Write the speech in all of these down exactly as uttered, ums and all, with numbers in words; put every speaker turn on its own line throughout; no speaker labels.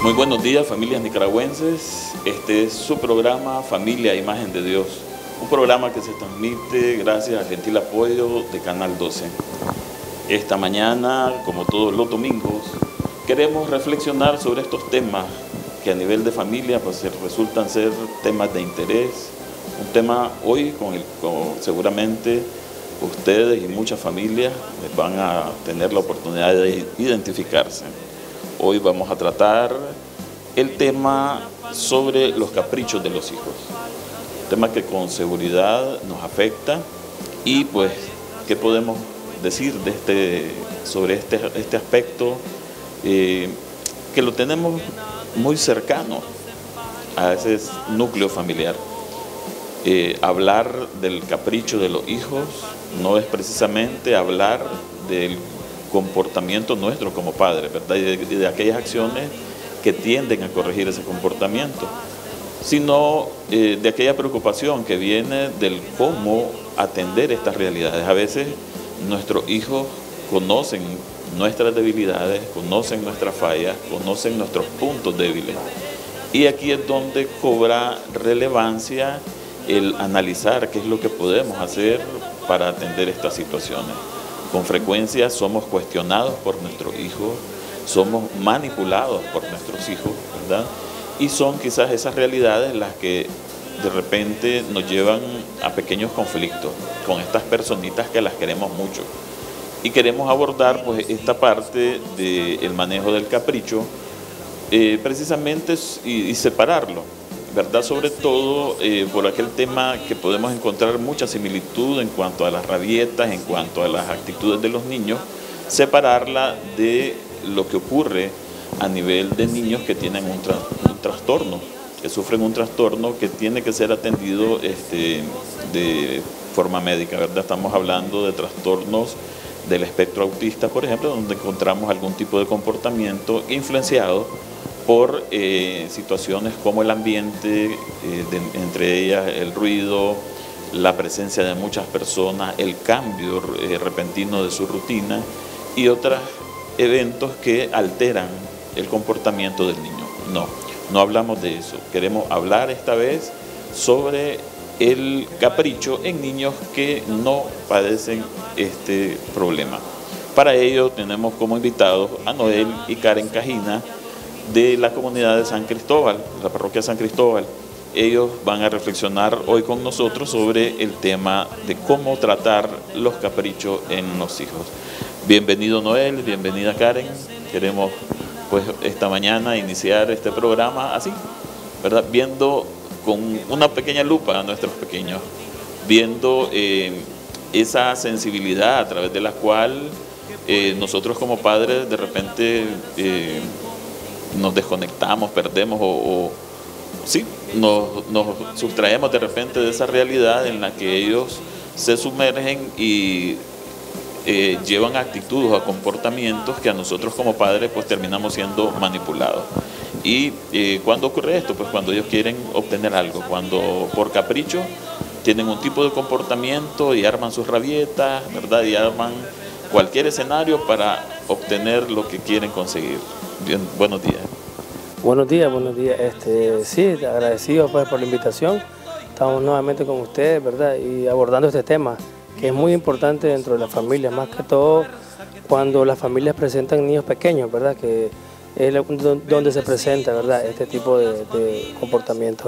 Muy buenos días, familias nicaragüenses. Este es su programa Familia Imagen de Dios, un programa que se transmite gracias al gentil apoyo de Canal doce. Esta mañana, como todos los domingos, queremos reflexionar sobre estos temas que a nivel de familia pues, resultan ser temas de interés. Un tema hoy con el con seguramente ustedes y muchas familias van a tener la oportunidad de identificarse. Hoy vamos a tratar el tema sobre los caprichos de los hijos, un tema que con seguridad nos afecta y pues, ¿qué podemos decir de este, sobre este, este aspecto eh, que lo tenemos muy cercano a ese núcleo familiar? Eh, hablar del capricho de los hijos no es precisamente hablar del comportamiento nuestro como padres, ¿verdad? Y de, de aquellas acciones que tienden a corregir ese comportamiento, sino eh, de aquella preocupación que viene del cómo atender estas realidades. A veces nuestros hijos conocen nuestras debilidades, conocen nuestras fallas, conocen nuestros puntos débiles. Y aquí es donde cobra relevancia el analizar qué es lo que podemos hacer para atender estas situaciones. Con frecuencia somos cuestionados por nuestros hijos, somos manipulados por nuestros hijos, ¿verdad? Y son quizás esas realidades las que de repente nos llevan a pequeños conflictos con estas personitas que las queremos mucho. Y queremos abordar pues, esta parte del manejo del capricho, eh, precisamente y, y separarlo, ¿verdad? Sobre todo eh, por aquel tema que podemos encontrar mucha similitud en cuanto a las rabietas, en cuanto a las actitudes de los niños, separarla de lo que ocurre a nivel de niños que tienen un, tra un trastorno, que sufren un trastorno que tiene que ser atendido este, de forma médica, ¿verdad? Estamos hablando de trastornos del espectro autista, por ejemplo, donde encontramos algún tipo de comportamiento influenciado por eh, situaciones como el ambiente, eh, de, entre ellas el ruido, la presencia de muchas personas, el cambio eh, repentino de su rutina y otros eventos que alteran el comportamiento del niño. No, no hablamos de eso. Queremos hablar esta vez sobre el capricho en niños que no padecen este problema. Para ello tenemos como invitados a Noel y Karen Cajina, de la comunidad de San Cristóbal, la parroquia San Cristóbal. Ellos van a reflexionar hoy con nosotros sobre el tema de cómo tratar los caprichos en los hijos. Bienvenido Noel, bienvenida Karen. Queremos pues esta mañana iniciar este programa así, ¿verdad? Viendo con una pequeña lupa a nuestros pequeños, viendo eh, esa sensibilidad a través de la cual eh, nosotros como padres de repente eh, nos desconectamos, perdemos o, o sí, nos, nos sustraemos de repente de esa realidad en la que ellos se sumergen y eh, llevan actitudes o comportamientos que a nosotros como padres pues terminamos siendo manipulados. Y eh, ¿cuándo ocurre esto? Pues cuando ellos quieren obtener algo, cuando por capricho tienen un tipo de comportamiento y arman sus rabietas, ¿verdad? Y arman cualquier escenario para obtener lo que quieren conseguir. Bien, buenos días.
Buenos días, buenos días. Este, sí, agradecido pues, por la invitación. Estamos nuevamente con ustedes, ¿verdad? Y abordando este tema, que es muy importante dentro de la familia, más que todo cuando las familias presentan niños pequeños, ¿verdad? Que es donde se presenta, ¿verdad? Este tipo de, de comportamiento.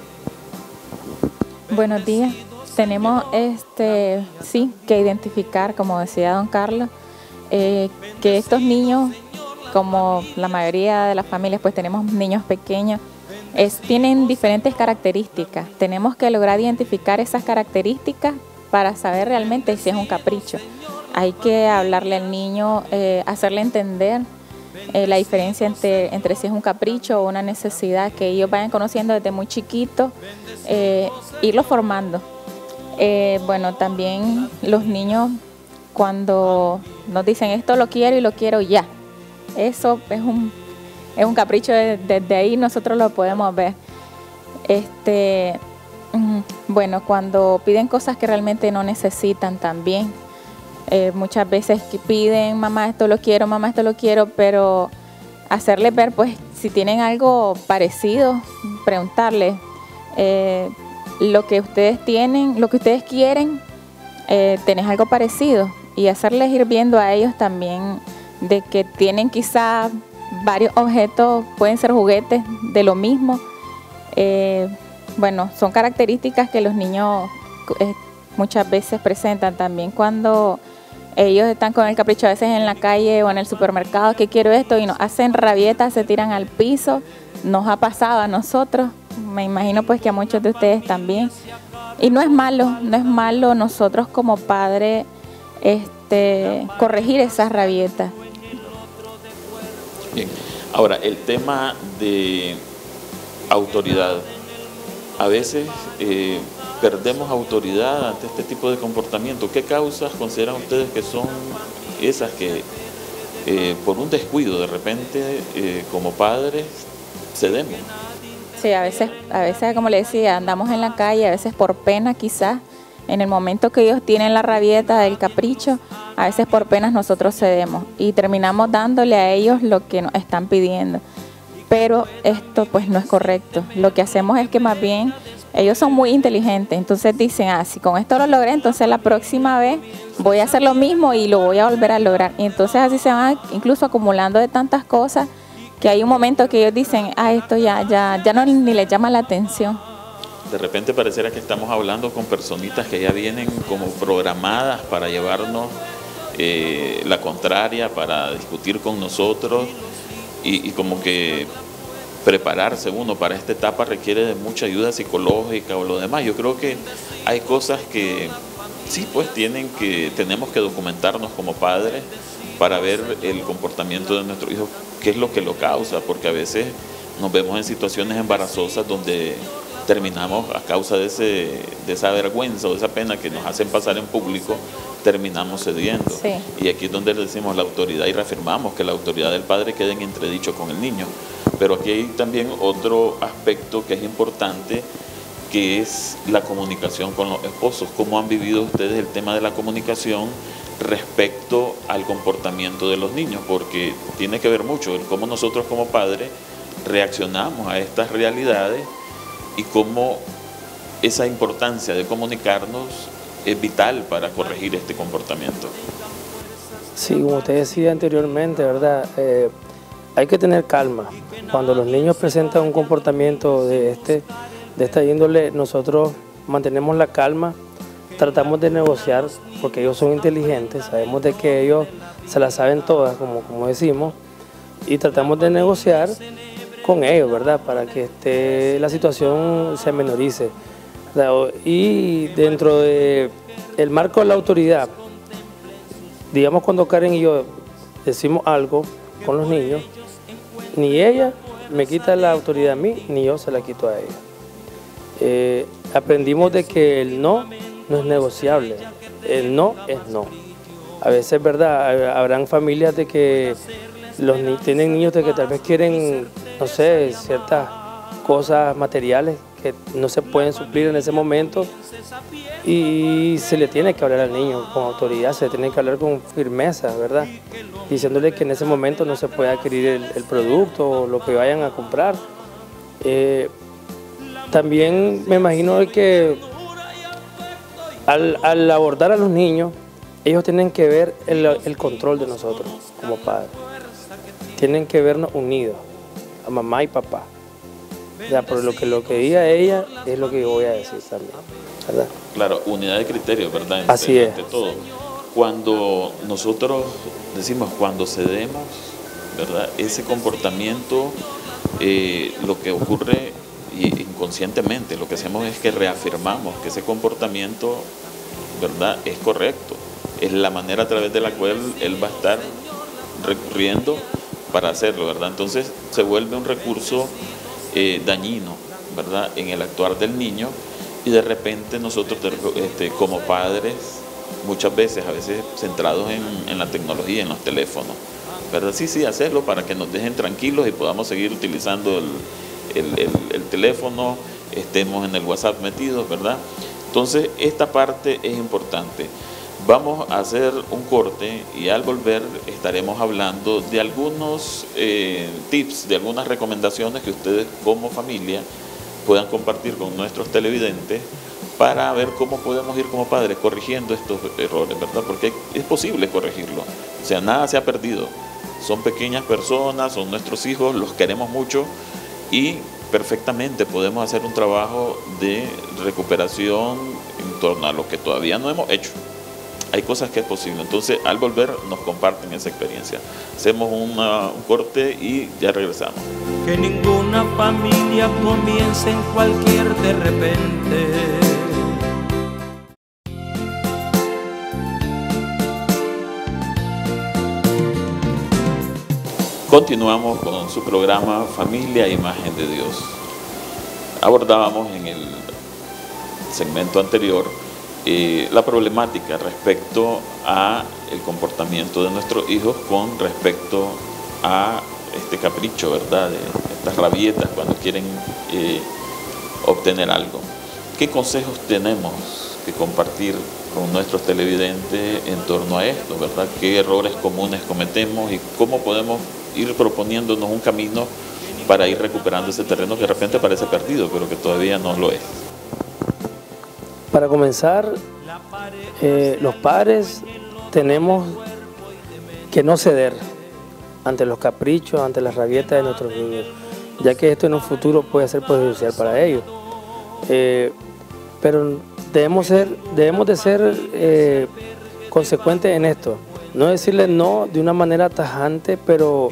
Buenos días. Tenemos este, sí, que identificar, como decía don Carlos, eh, que estos niños, como la mayoría de las familias, pues tenemos niños pequeños, es, tienen diferentes características. Tenemos que lograr identificar esas características para saber realmente si es un capricho. Hay que hablarle al niño, eh, hacerle entender eh, la diferencia entre, entre si es un capricho o una necesidad, que ellos vayan conociendo desde muy chiquitos, eh, irlo formando. Eh, bueno, también los niños cuando nos dicen esto lo quiero y lo quiero ya, eso es un, es un capricho, desde de ahí nosotros lo podemos ver. Este, bueno, cuando piden cosas que realmente no necesitan también, eh, muchas veces que piden mamá esto lo quiero, mamá esto lo quiero, pero hacerles ver, pues, si tienen algo parecido, preguntarles eh, lo que ustedes tienen, lo que ustedes quieren, eh, ¿tenés algo parecido? Y hacerles ir viendo a ellos también de que tienen quizá varios objetos, pueden ser juguetes de lo mismo. Eh, bueno, son características que los niños eh, muchas veces presentan también cuando ellos están con el capricho a veces en la calle o en el supermercado, que quiero esto, y nos hacen rabietas, se tiran al piso. Nos ha pasado a nosotros, me imagino pues que a muchos de ustedes también. Y no es malo, no es malo nosotros como padres este, corregir esas rabietas.
Bien, ahora el tema de autoridad. A veces eh, perdemos autoridad ante este tipo de comportamiento. ¿Qué causas consideran ustedes que son esas que eh, por un descuido de repente eh, como padres cedemos?
Sí, a veces, a veces, como le decía, andamos en la calle, a veces por pena quizás, en el momento que ellos tienen la rabieta del capricho, a veces por penas nosotros cedemos y terminamos dándole a ellos lo que nos están pidiendo. Pero esto pues no es correcto. Lo que hacemos es que más bien ellos son muy inteligentes, entonces dicen, ah, si con esto lo logré, entonces la próxima vez voy a hacer lo mismo y lo voy a volver a lograr. Y entonces así se van incluso acumulando de tantas cosas que hay un momento que ellos dicen, ah, esto ya, ya, ya no ni les llama la atención.
De repente pareciera que estamos hablando con personitas que ya vienen como programadas para llevarnos eh, la contraria, para discutir con nosotros y, y como que prepararse uno para esta etapa requiere de mucha ayuda psicológica o lo demás. Yo creo que hay cosas que sí, pues tienen que, tenemos que documentarnos como padres para ver el comportamiento de nuestro hijo, qué es lo que lo causa, porque a veces nos vemos en situaciones embarazosas donde terminamos a causa de, ese, de esa vergüenza o de esa pena que nos hacen pasar en público, terminamos cediendo. Sí. Y aquí es donde le decimos la autoridad y reafirmamos que la autoridad del padre quede en entredicho con el niño. Pero aquí hay también otro aspecto que es importante, que es la comunicación con los esposos. ¿Cómo han vivido ustedes el tema de la comunicación respecto al comportamiento de los niños? Porque tiene que ver mucho el cómo nosotros como padres reaccionamos a estas realidades y cómo esa importancia de comunicarnos es vital para corregir este comportamiento.
Sí, como usted decía anteriormente, ¿verdad? Eh, hay que tener calma. Cuando los niños presentan un comportamiento de, este, de esta índole, nosotros mantenemos la calma, tratamos de negociar, porque ellos son inteligentes, sabemos de que ellos se la saben todas, como, como decimos, y tratamos de negociar con ellos, ¿verdad? Para que este, la situación se menorice. Y dentro del marco de la autoridad, digamos cuando Karen y yo decimos algo con los niños, ni ella me quita la autoridad a mí, ni yo se la quito a ella. Eh, aprendimos de que el no no es negociable, el no es no. A veces, ¿verdad? Habrán familias de que los ni tienen niños de que tal vez quieren, no sé, ciertas cosas materiales que no se pueden suplir en ese momento y se le tiene que hablar al niño con autoridad, se le tiene que hablar con firmeza, ¿verdad? Diciéndole que en ese momento no se puede adquirir el, el producto o lo que vayan a comprar. Eh, también me imagino que al, al abordar a los niños, ellos tienen que ver el, el control de nosotros como padres. Tienen que vernos unidos, a mamá y papá. Ya, por lo que lo que diga ella es lo que yo voy a decir también, ¿verdad?
Claro, unidad de criterio, ¿verdad? Entre,
Así es.
Entre todo. Cuando nosotros decimos cuando cedemos, ¿verdad? Ese comportamiento, eh, lo que ocurre y inconscientemente, lo que hacemos es que reafirmamos que ese comportamiento, ¿verdad?, es correcto. Es la manera a través de la cual él va a estar recurriendo para hacerlo, ¿verdad? Entonces se vuelve un recurso eh, dañino, ¿verdad?, en el actuar del niño, y de repente nosotros este, como padres, muchas veces, a veces centrados en, en la tecnología, en los teléfonos, ¿verdad? Sí, sí, hacerlo para que nos dejen tranquilos y podamos seguir utilizando el, el, el, el teléfono, estemos en el WhatsApp metidos, ¿verdad? Entonces esta parte es importante. Vamos a hacer un corte y al volver estaremos hablando de algunos eh, tips, de algunas recomendaciones que ustedes como familia puedan compartir con nuestros televidentes para ver cómo podemos ir como padres corrigiendo estos errores, ¿verdad? Porque es posible corregirlo, o sea, nada se ha perdido. Son pequeñas personas, son nuestros hijos, los queremos mucho y perfectamente podemos hacer un trabajo de recuperación en torno a lo que todavía no hemos hecho. Hay cosas que es posible, entonces al volver nos comparten esa experiencia. Hacemos una, un corte y ya regresamos.
Que ninguna familia comience en cualquier de repente.
Continuamos con su programa Familia Imagen de Dios. Abordábamos en el segmento anterior eh, la problemática respecto a el comportamiento de nuestros hijos con respecto a este capricho, ¿verdad? De estas rabietas cuando quieren eh, obtener algo. ¿Qué consejos tenemos que compartir con nuestros televidentes en torno a esto, ¿verdad? ¿Qué errores comunes cometemos y cómo podemos ir proponiéndonos un camino para ir recuperando ese terreno que de repente parece perdido, pero que todavía no lo es?
Para comenzar, eh, los padres tenemos que no ceder ante los caprichos, ante las rabietas de nuestros niños, ya que esto en un futuro puede ser perjudicial para ellos. Eh, pero debemos, ser, debemos de ser eh, consecuentes en esto. No decirle no de una manera tajante, pero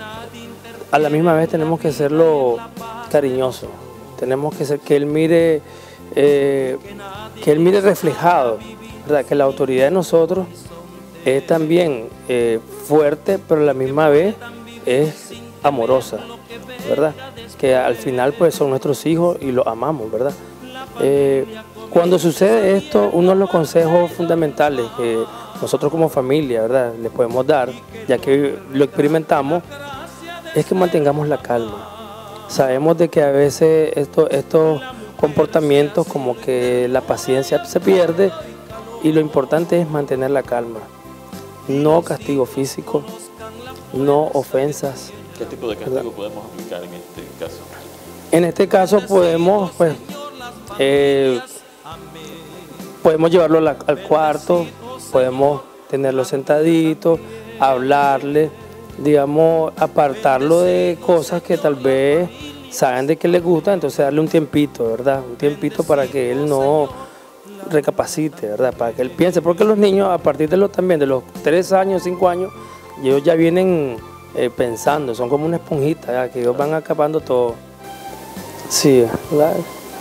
a la misma vez tenemos que serlo cariñoso. Tenemos que ser que él mire, eh, que él mire reflejado, ¿verdad? Que la autoridad de nosotros es también eh, fuerte, pero a la misma vez es amorosa, ¿verdad? Que al final pues son nuestros hijos y los amamos, ¿verdad? Eh, cuando sucede esto, uno de los consejos fundamentales que nosotros como familia, ¿verdad?, les podemos dar, ya que lo experimentamos, es que mantengamos la calma. Sabemos de que a veces esto, estos comportamientos como que la paciencia se pierde y lo importante es mantener la calma. No castigo físico, no ofensas.
¿Qué tipo de castigo ¿verdad? podemos aplicar en este caso?
En este caso podemos, pues, eh, podemos llevarlo al, al cuarto, podemos tenerlo sentadito, hablarle, digamos, apartarlo de cosas que tal vez saben de que le gusta, entonces darle un tiempito, ¿verdad? Un tiempito para que él no recapacite, ¿verdad? Para que él piense, porque los niños a partir de los también de los tres años, cinco años, ellos ya vienen eh, pensando, son como una esponjita, ¿verdad? Que ellos van acabando todo. Sí, ¿verdad?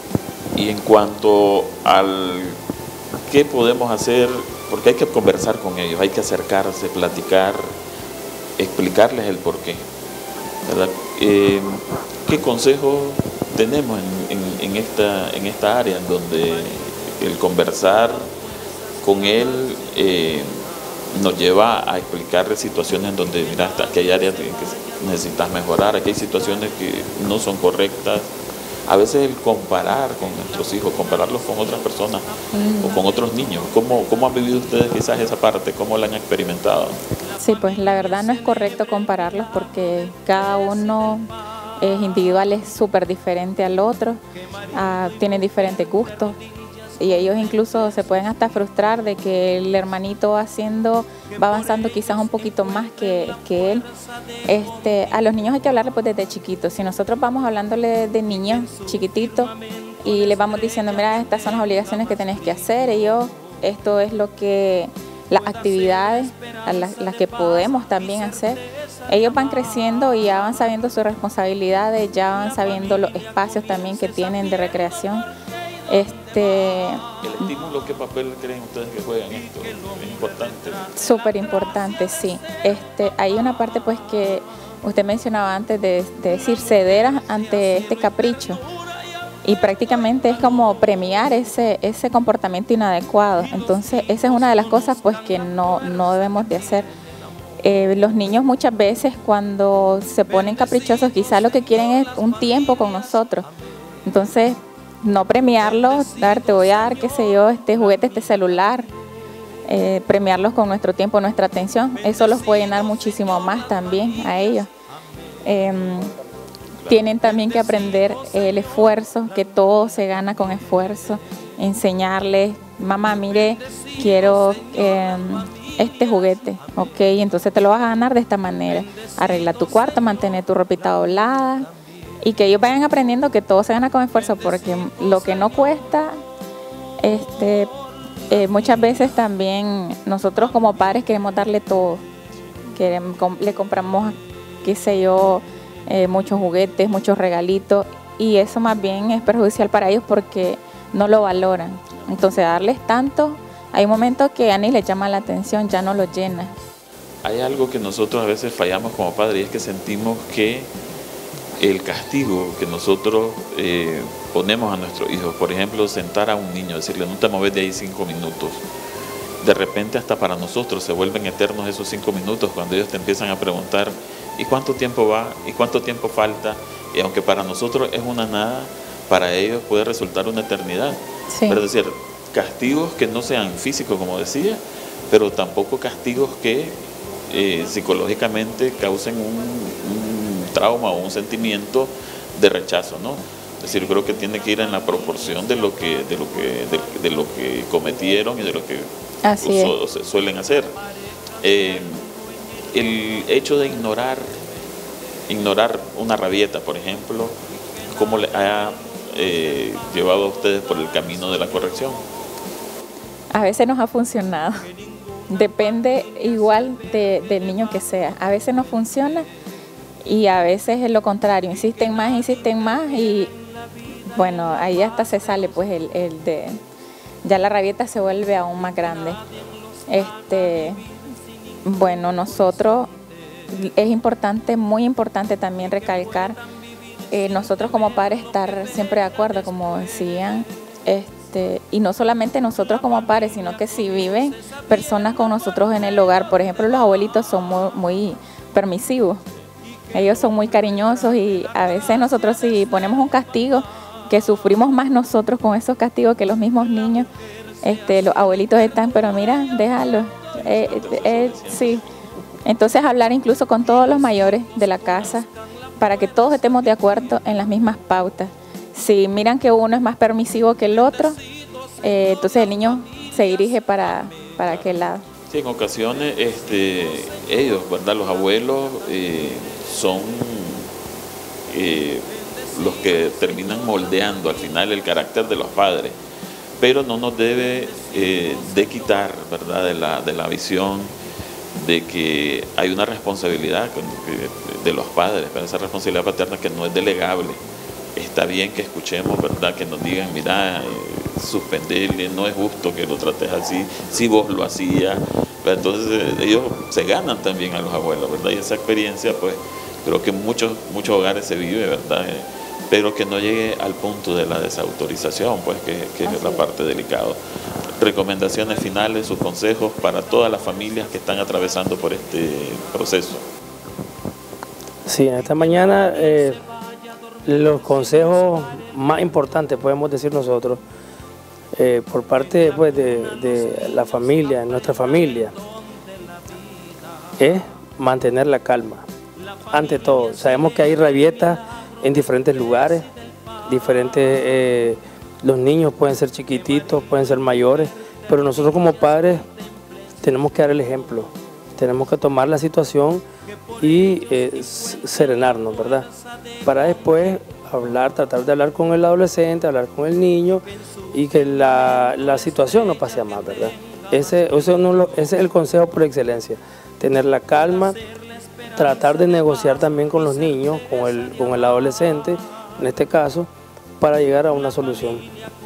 Y en cuanto al qué podemos hacer, porque hay que conversar con ellos, hay que acercarse, platicar, explicarles el porqué, ¿verdad? Eh, ¿Qué consejos tenemos en, en, en, esta, en esta área en donde el conversar con él eh, nos lleva a explicarle situaciones en donde, mira, aquí hay áreas que necesitas mejorar, aquí hay situaciones que no son correctas? A veces el comparar con nuestros hijos, compararlos con otras personas mm. o con otros niños. ¿Cómo, ¿Cómo han vivido ustedes quizás esa parte? ¿Cómo la han experimentado?
Sí, pues la verdad no es correcto compararlos porque cada uno es individual, es súper diferente al otro, uh, tienen diferentes gustos y ellos incluso se pueden hasta frustrar de que el hermanito va haciendo, va avanzando quizás un poquito más que, que él. Este, a los niños hay que hablarles pues desde chiquitos. Si nosotros vamos hablándole de niños chiquititos y les vamos diciendo, mira, estas son las obligaciones que tenés que hacer, ellos, esto es lo que, las actividades a las, las que podemos también hacer, ellos van creciendo y ya van sabiendo sus responsabilidades, ya van sabiendo los espacios también que tienen de recreación. Este,
¿El estímulo qué papel creen ustedes que juega en esto? ¿Es importante?
Súper importante, sí. Este, hay una parte pues que usted mencionaba antes de, de decir ceder ante este capricho y prácticamente es como premiar ese, ese comportamiento inadecuado. Entonces esa es una de las cosas pues que no, no debemos de hacer. Eh, los niños muchas veces cuando se ponen caprichosos quizás lo que quieren es un tiempo con nosotros. Entonces no premiarlos, dar, te voy a dar, qué sé yo, este juguete, este celular, eh, premiarlos con nuestro tiempo, nuestra atención. Eso los puede llenar muchísimo más también a ellos. Eh, tienen también que aprender el esfuerzo, que todo se gana con esfuerzo. Enseñarles, mamá, mire, quiero eh, este juguete, ok, entonces te lo vas a ganar de esta manera. Arregla tu cuarto, mantener tu ropita doblada y que ellos vayan aprendiendo que todo se gana con esfuerzo, porque lo que no cuesta, este, eh, muchas veces también nosotros como padres queremos darle todo. Queremos, le compramos, qué sé yo, eh, muchos juguetes, muchos regalitos, y eso más bien es perjudicial para ellos porque no lo valoran. Entonces darles tanto, hay momentos que a ni les llama la atención, ya no lo llena.
Hay algo que nosotros a veces fallamos como padres, y es que sentimos que el castigo que nosotros eh, ponemos a nuestros hijos, por ejemplo, sentar a un niño, decirle no te mueves de ahí cinco minutos, de repente hasta para nosotros se vuelven eternos esos cinco minutos cuando ellos te empiezan a preguntar ¿y cuánto tiempo va? ¿Y cuánto tiempo falta? Y aunque para nosotros es una nada, para ellos puede resultar una eternidad. Sí. Pero es decir, castigos que no sean físicos, como decía, pero tampoco castigos que eh, psicológicamente causen un, un trauma o un sentimiento de rechazo, ¿no? Es decir, yo creo que tiene que ir en la proporción de lo que, de lo que, de, de lo que cometieron y de lo que su, suelen hacer. Eh, el hecho de ignorar, ignorar una rabieta, por ejemplo, ¿cómo le ha Eh, llevado a ustedes por el camino de la corrección?
A veces nos ha funcionado, depende igual de, del niño que sea. A veces no funciona y a veces es lo contrario, insisten más, insisten más y bueno, ahí hasta se sale pues el, el de, ya la rabieta se vuelve aún más grande. Este, bueno, nosotros, es importante, muy importante también recalcar Eh, nosotros como padres estar siempre de acuerdo, como decían, este, y no solamente nosotros como padres, sino que si viven personas con nosotros en el hogar, por ejemplo, los abuelitos son muy, muy permisivos, ellos son muy cariñosos y a veces nosotros si ponemos un castigo, que sufrimos más nosotros con esos castigos que los mismos niños, este, los abuelitos están, pero mira, déjalo, eh, eh, sí. Entonces hablar incluso con todos los mayores de la casa, para que todos estemos de acuerdo en las mismas pautas. Si miran que uno es más permisivo que el otro, eh, entonces el niño se dirige para, para aquel lado.
Sí, en ocasiones este, ellos, ¿verdad? Los abuelos eh, son eh, los que terminan moldeando al final el carácter de los padres, pero no nos debe eh, de quitar, ¿verdad? de la, de la visión de que hay una responsabilidad de los padres, pero esa responsabilidad paterna que no es delegable. Está bien que escuchemos, ¿verdad? Que nos digan, mira, suspenderle, no es justo que lo trates así, si vos lo hacías. Entonces ellos se ganan también a los abuelos, ¿verdad? Y esa experiencia, pues, creo que en muchos, muchos hogares se vive, ¿verdad? Pero que no llegue al punto de la desautorización, pues, que, que es la parte delicada. Recomendaciones finales, sus consejos para todas las familias que están atravesando por este proceso.
Sí, en esta mañana eh, los consejos más importantes, podemos decir nosotros, eh, por parte pues, de, de la familia, nuestra familia, es mantener la calma. Ante todo, sabemos que hay rabietas en diferentes lugares, diferentes... Eh, los niños pueden ser chiquititos, pueden ser mayores, pero nosotros como padres tenemos que dar el ejemplo, tenemos que tomar la situación y eh, serenarnos, ¿verdad? Para después hablar, tratar de hablar con el adolescente, hablar con el niño y que la, la situación no pase a más, ¿verdad? Ese, ese, uno, ese es el consejo por excelencia, tener la calma, tratar de negociar también con los niños, con el, con el adolescente, en este caso, para llegar a una solución.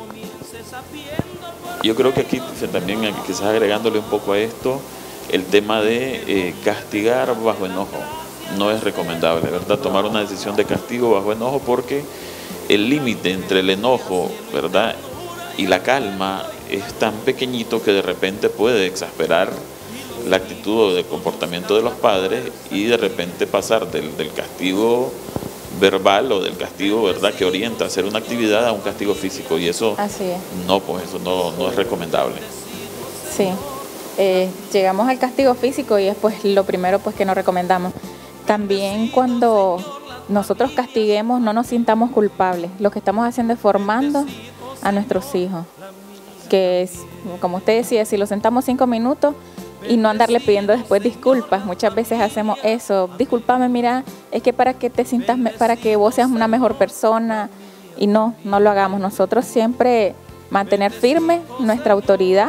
Yo creo que aquí también, quizás agregándole un poco a esto, el tema de eh, castigar bajo enojo no es recomendable, ¿verdad? Tomar una decisión de castigo bajo enojo, porque el límite entre el enojo, ¿verdad?, y la calma es tan pequeñito que de repente puede exasperar la actitud o el comportamiento de los padres y de repente pasar del, del castigo verbal o del castigo, ¿verdad?, que orienta a hacer una actividad a un castigo físico, y eso
Así es.
no, pues eso no, no es recomendable.
Sí, eh, llegamos al castigo físico y es pues lo primero pues que nos recomendamos. También cuando nosotros castiguemos no nos sintamos culpables, lo que estamos haciendo es formando a nuestros hijos, que es, como usted decía, si los sentamos cinco minutos y no andarle pidiendo después disculpas, muchas veces hacemos eso, discúlpame, mira, es que para que te sientas, para que vos seas una mejor persona, y no, no lo hagamos. Nosotros siempre mantener firme nuestra autoridad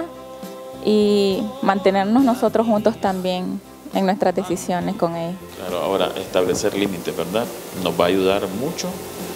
y mantenernos nosotros juntos también en nuestras decisiones con ellos.
Claro, ahora establecer límites, ¿verdad? Nos va a ayudar mucho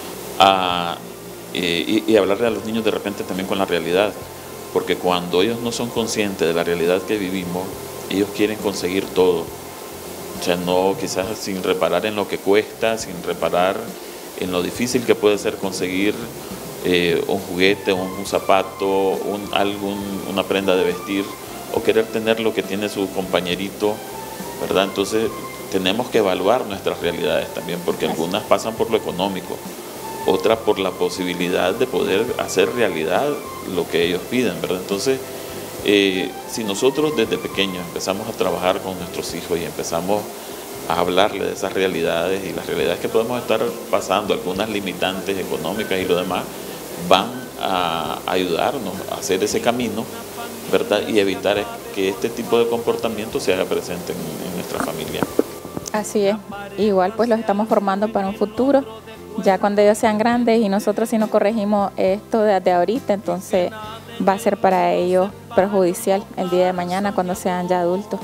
a, eh, y, y hablarle a los niños de repente también con la realidad, porque cuando ellos no son conscientes de la realidad que vivimos, ellos quieren conseguir todo. O sea, no, quizás sin reparar en lo que cuesta, sin reparar en lo difícil que puede ser conseguir eh, un juguete, un, un zapato, un, algún, una prenda de vestir, o querer tener lo que tiene su compañerito, ¿verdad? Entonces tenemos que evaluar nuestras realidades también, porque algunas pasan por lo económico, otras por la posibilidad de poder hacer realidad lo que ellos piden, ¿verdad? Entonces, eh, si nosotros desde pequeños empezamos a trabajar con nuestros hijos y empezamos a hablarle de esas realidades y las realidades que podemos estar pasando, algunas limitantes económicas y lo demás, van a ayudarnos a hacer ese camino, ¿verdad? Y evitar que este tipo de comportamiento se haga presente en, en nuestra familia.
Así es, igual pues los estamos formando para un futuro, ya cuando ellos sean grandes, y nosotros si no corregimos esto desde ahorita, entonces va a ser para ellos perjudicial el día de mañana cuando sean ya adultos.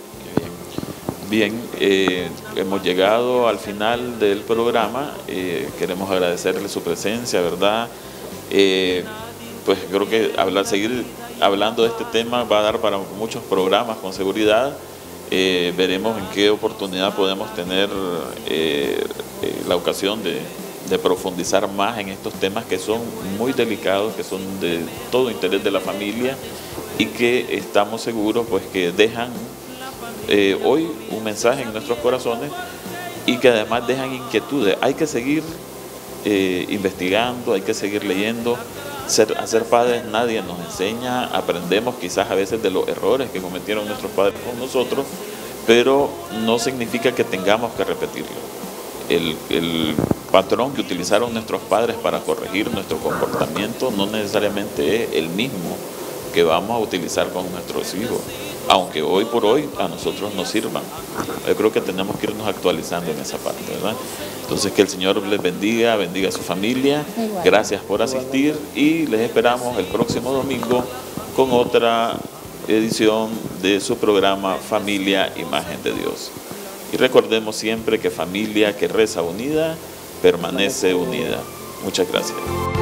Bien, eh, hemos llegado al final del programa, eh, queremos agradecerle su presencia, ¿verdad? Eh, pues creo que hablar, seguir hablando de este tema va a dar para muchos programas con seguridad. Eh, veremos en qué oportunidad podemos tener eh, eh, la ocasión de, de profundizar más en estos temas que son muy delicados, que son de todo interés de la familia y que estamos seguros pues que dejan eh, hoy un mensaje en nuestros corazones y que además dejan inquietudes. Hay que seguir eh, investigando, hay que seguir leyendo. Ser, a ser padres nadie nos enseña, aprendemos quizás a veces de los errores que cometieron nuestros padres con nosotros, pero no significa que tengamos que repetirlo. El, el patrón que utilizaron nuestros padres para corregir nuestro comportamiento no necesariamente es el mismo que vamos a utilizar con nuestros hijos, aunque hoy por hoy a nosotros nos sirvan. Yo creo que tenemos que irnos actualizando en esa parte, ¿verdad? Entonces que el Señor les bendiga, bendiga a su familia. Igual. Gracias por asistir y les esperamos el próximo domingo con otra edición de su programa Familia Imagen de Dios. Y recordemos siempre que familia que reza unida permanece unida. Muchas gracias.